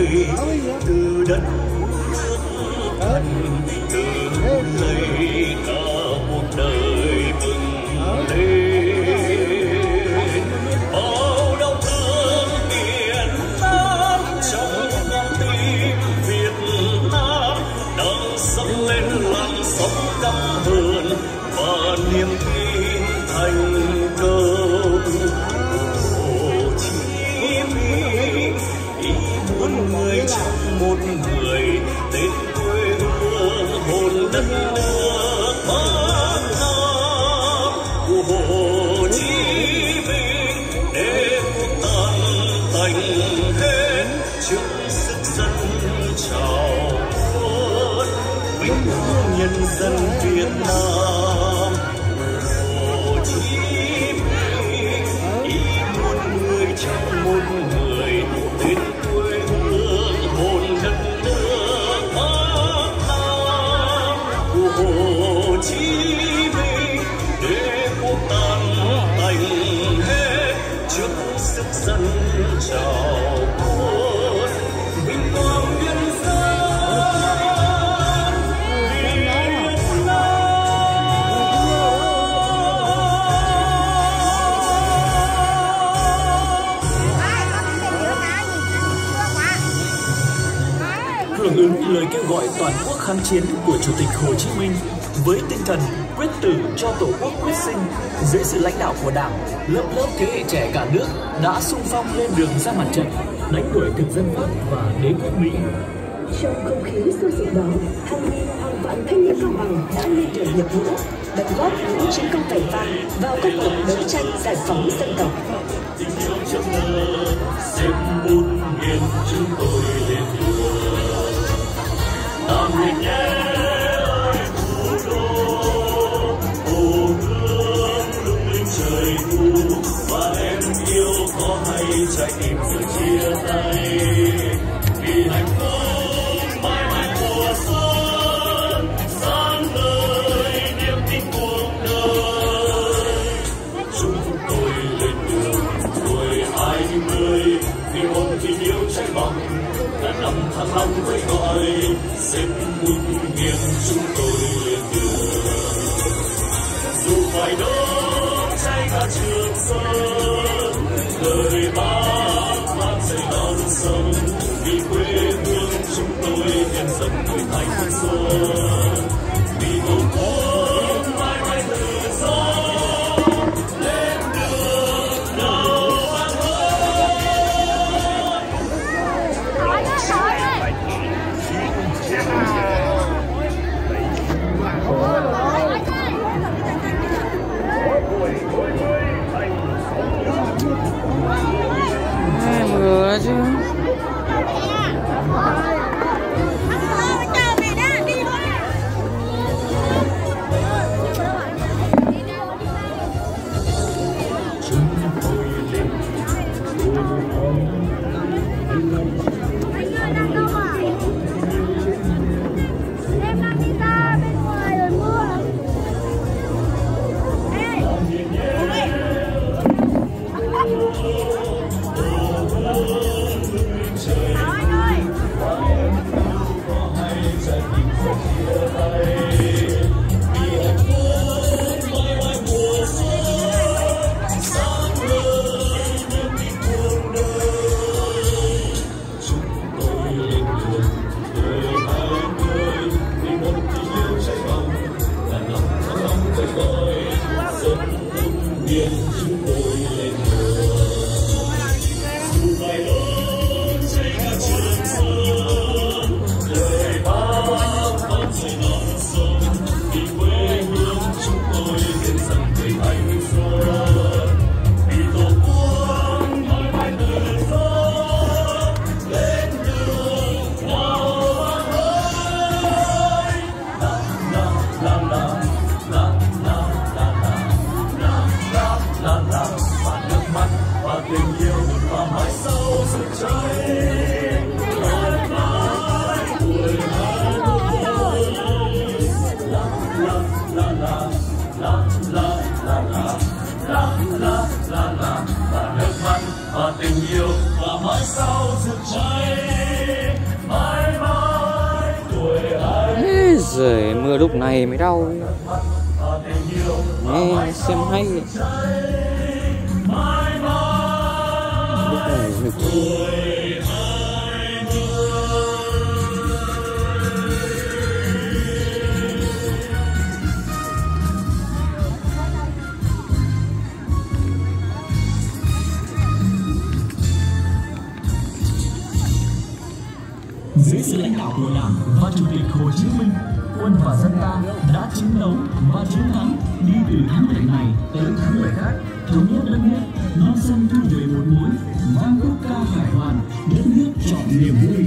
người từ đất nước thần từ lấy cả một đời bừng lên bao đau thương miền Nam trong con tim Việt Nam đang dâng lên làn sóng căm hờn và niềm tin thành công. Hồ Chí Minh ý muốn người trong một người tên quê hương hồn đất nước Bắc Nam của Hồ Chí Minh để cuộc tàn tành hết trước sức dân trào quân vinh quang nhân dân Việt Nam. Hồ Chí Minh ý muốn người trong một người tên quê hương hồn đất nước Bắc Nam của Hồ Chí Minh để cuộc tàn tành hết trước sức dân trào quân vinh quang nhân dân Việt Nam. Hưởng ứng lời kêu gọi toàn quốc kháng chiến của Chủ tịch Hồ Chí Minh với tinh thần quyết tử cho Tổ quốc quyết sinh, dưới sự lãnh đạo của Đảng, lớp lớp thế hệ trẻ cả nước đã xung phong lên đường ra mặt trận, đánh đuổi thực dân Pháp và đế quốc Mỹ. Trong không khí sôi sục đó, hàng vạn thanh niên Cao Bằng đã lên đường nhập ngũ, đóng góp những chiến công vẻ vang vào công cuộc đấu tranh giải phóng dân tộc. Tình yêu trong đời xếp bốn miền chúng tôi lên đường. Nam Định nhé ơi thủ đô, hồ gươm lung linh trời thu, và em yêu có hay trái tim sự chia tay vì hạnh phúc mãi mãi mùa xuân sáng ngời niềm tin cuộc đời. Chúng tôi lên đường tuổi 20 vì một tình yêu cháy bỏng là năm tháng năm với gọi xếp một miền chúng tôi lên đường. Dù phải đốt cháy cả Trường Sơn, lời Bác mang dậy non sông, vì quê hương chúng tôi nhân dân người thành xuân, vì tổ quốc mãi mãi tự do. Lên đường nào bạn Vừa chứ. trời ơi Giời, mưa lúc này mới đau. Nghe xem hay. Lúc này nực. Dưới sự lãnh đạo của Đảng và Chủ tịch Hồ Chí Minh, quân và dân ta đã chiến đấu và chiến thắng, đi từ thắng lợi này tới thắng lợi khác, thống nhất đất nước, non sông thu về một mối, mang quốc ca khải hoàn, đất nước trọn niềm vui.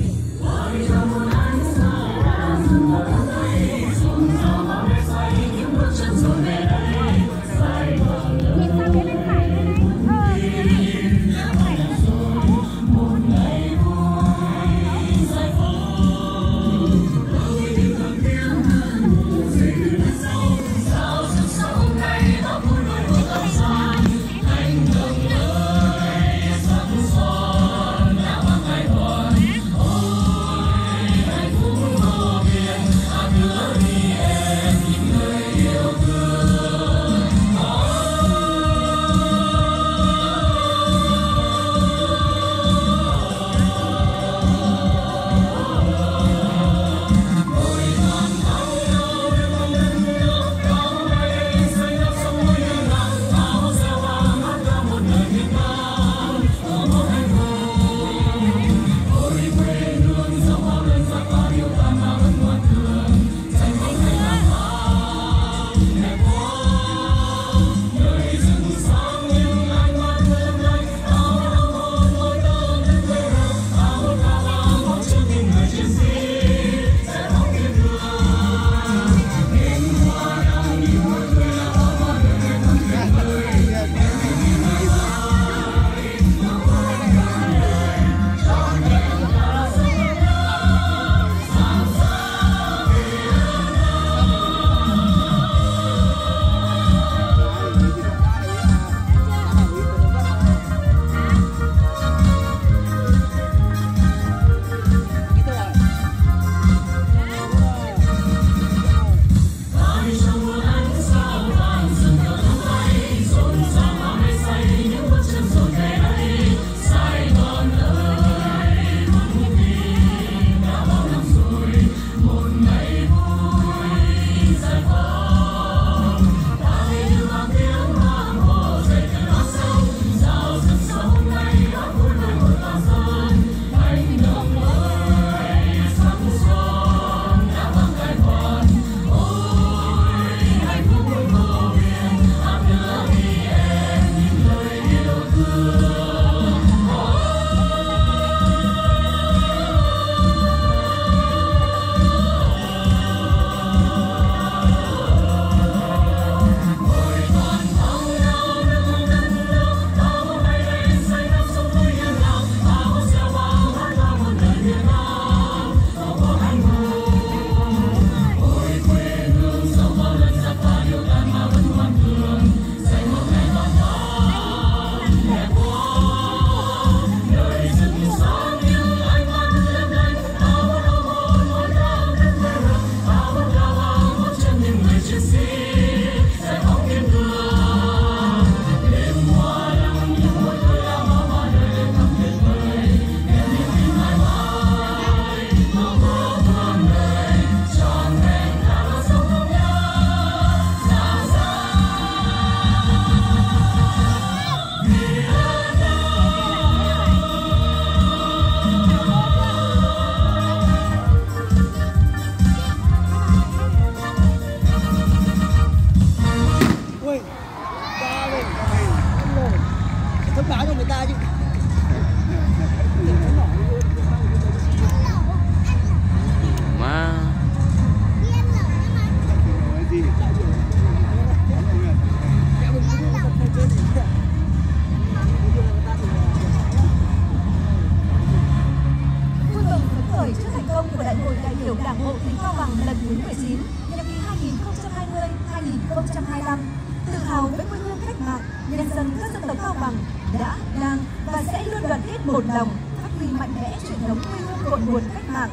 nhân dân các dân tộc Cao Bằng đã, đang và sẽ luôn đoàn kết một lòng, phát huy mạnh mẽ truyền thống quê hương cội nguồn cách mạng, quyết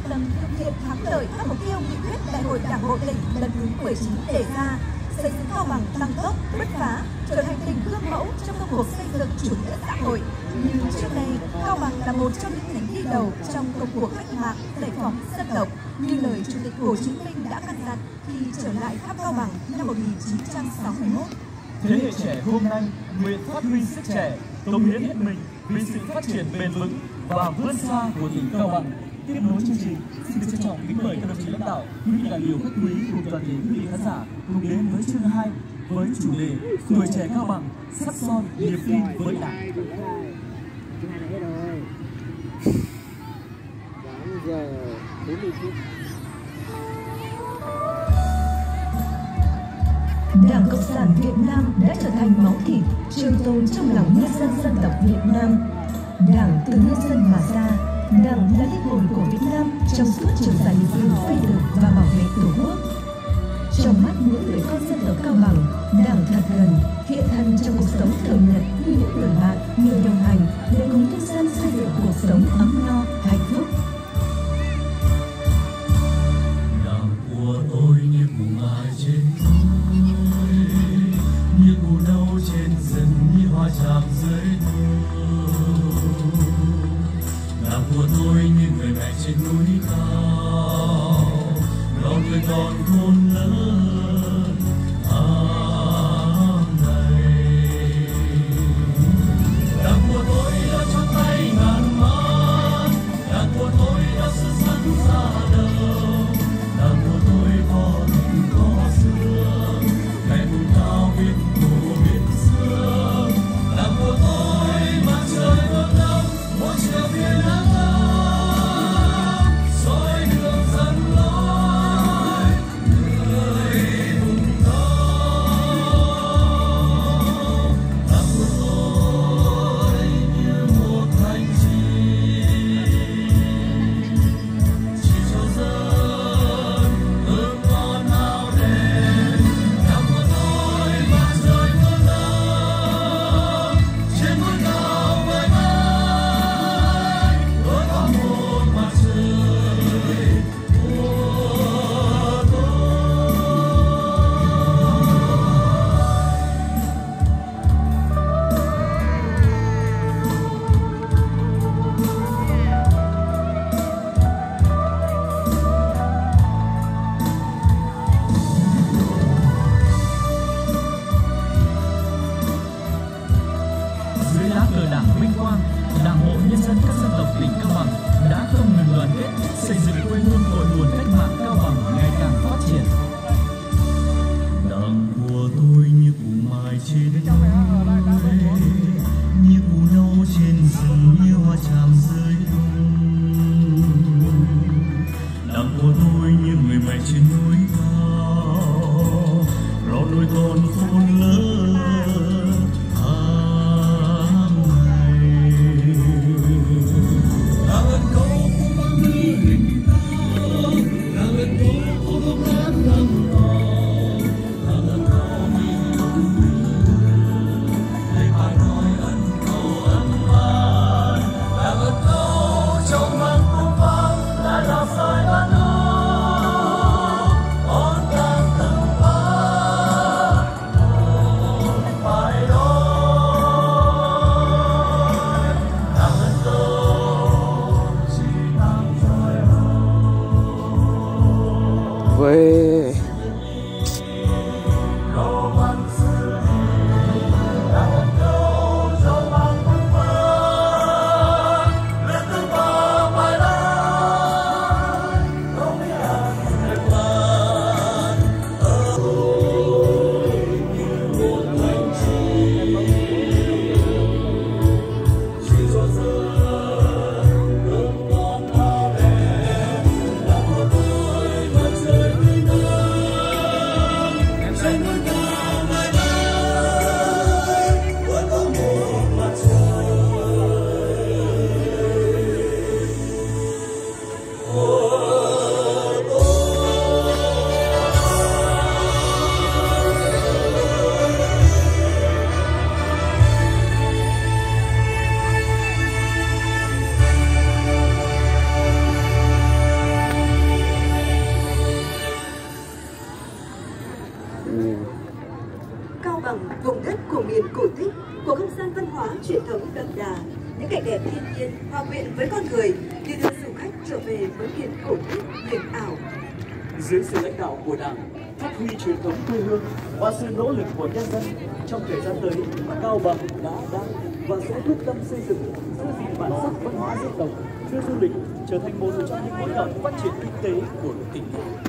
quyết tâm thực hiện thắng lợi các mục tiêu nghị quyết Đại hội Đảng bộ tỉnh lần thứ 19 đề ra, xây dựng Cao Bằng tăng tốc, bứt phá, trở thành tỉnh gương mẫu trong công cuộc xây dựng chủ nghĩa xã hội. Như trước đây, Cao Bằng là một trong những tỉnh đi đầu trong công cuộc cách mạng giải phóng dân tộc, như lời Chủ tịch Hồ Chí Minh đã căn dặn khi trở lại thăm Cao Bằng năm 1961. Thế hệ trẻ hôm nay nguyện phát huy sức trẻ, cống hiến hết mình vì sự phát triển bền vững và vươn xa của tỉnh Cao Bằng. Tiếp nối chương trình, xin được trân trọng kính mời các đồng chí lãnh đạo, quý vị đại biểu khách quý cùng toàn thể quý vị khán giả cùng đến với chương 2 với chủ đề Tuổi trẻ Cao Bằng sắt son niềm tin với Đảng. Giờ 40 phút. Đảng Cộng sản Việt Nam đã trở thành máu thịt, trường tồn trong lòng nhân dân dân tộc Việt Nam. Đảng từ nhân dân mà ra, Đảng là linh hồn của Việt Nam trong suốt chiều dài lịch sử xây dựng và bảo vệ Tổ quốc. Trong mắt mỗi người con dân tộc Cao Bằng, Đảng thật gần, hiện thân trong cuộc sống thường nhật như những người bạn, người đồng hành để cùng nhân dân xây dựng cuộc sống ấm no, hạnh phúc. Đảng của tôi như củ mai trên núi, như củ nâu trên rừng, như hoa chạm dưới mưa. Đảng của tôi như người mẹ trên núi cao, lo người con khôn lớn hàng ngày. Đảng của tôi đã trong tay ngàn mắt, đảng của tôi đã xuất sắc ra đầu. Đảng của tôi có tình có xưa, ngày vùng cao biết thù biết xưa. Đảng của tôi mặt trời vươn đông, một chiều thiên nắng ấm, soi đường dẫn lối người vùng cao. Đảng của tôi như một hành trình chỉ cho dân hương ngon hào đẹp. Đảng của tôi mặt trời vươn đông, trên núi cao vời vợi, tôi có một mặt trời của tôi. Dưới lá cờ Đảng vinh quang, Đảng bộ nhân dân các dân tộc tỉnh Cao Bằng đã không ngừng đoàn kết xây dựng quê hương cội nguồn cách mạng Cao Bằng ngày càng phát triển. Đảng của tôi như củ mai trên núi, như củ nâu trên rừng, như hoa chạm dưới mưa. Đảng của tôi như người mẹ trên núi cao, lo nuôi con khôn lớn hàng ngày. Đảng ơn câu cũng mang đưa hình cao, đảng ơn câu cũng không hát ngầm ngò. Đảng ơn câu mình không quên, để bài nói ơn câu ân ban. Đảng ơn câu trong mắt cũng vắng, đã đào soi ban nước, ôn càng từng phát một bài đôi. Đảng ơn câu chỉ đang trôi Về câu văn xưa đi. Đảng ơn câu trong mắt cũng vắng, lên từng ba bài đôi, không biết ăn được lan. Tôi như một hành trình chỉ cho dân hương ngon hào đẹp. Đảng của tôi mặt trời vươn đông, truyền thống đậm đà, những cảnh đẹp thiên nhiên hòa quyện với con người để đưa du khách trở về với miền cổ tích huyền ảo. Dưới sự lãnh đạo của Đảng, phát huy truyền thống quê hương và sự nỗ lực của nhân dân, trong thời gian tới, Cao Bằng đã đang và sẽ quyết tâm xây dựng giữ gìn bản sắc văn hóa dân tộc, đưa du lịch trở thành một trong những mũi nhọn phát triển kinh tế của tỉnh.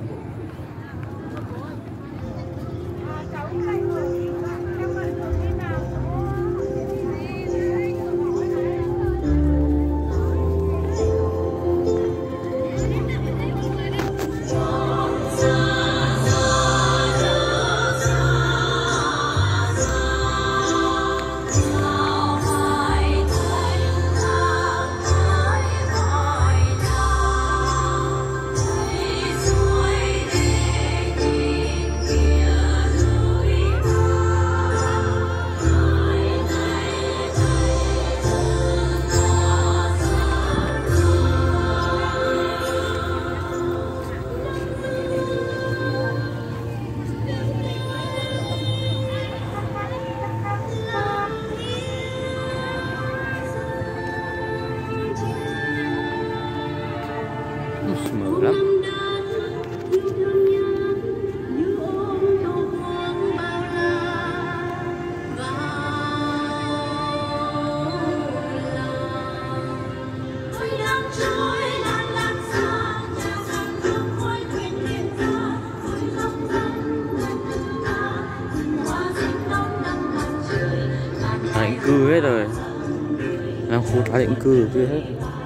Mượt lắm. Định cư hết rồi, làm khu tái định cư kia hết.